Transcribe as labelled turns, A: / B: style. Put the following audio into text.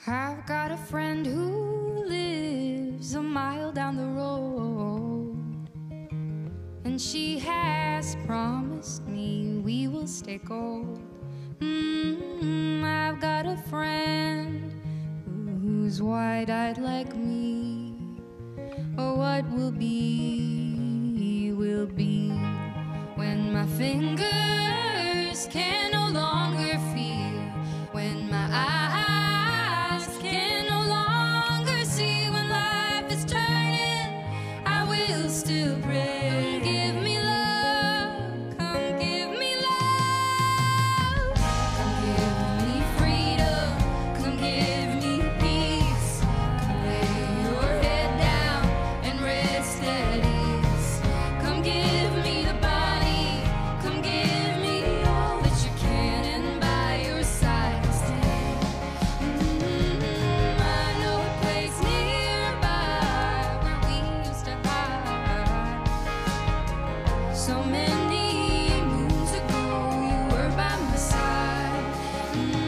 A: I've got a friend who lives a mile down the road, and she has promised me we will stay gold. I've got a friend who's wide-eyed like me. Oh, what will be when my fingers can no longer feel, when my eyes can no longer see, when life is turning, I will still pray. Give me love, come give me love, come give me freedom, come give me peace, come lay your head down and rest at ease, come give me the body, come give me all that you can, and by your side stay. I know a place nearby where we used to hide. So many moons ago you were by my side.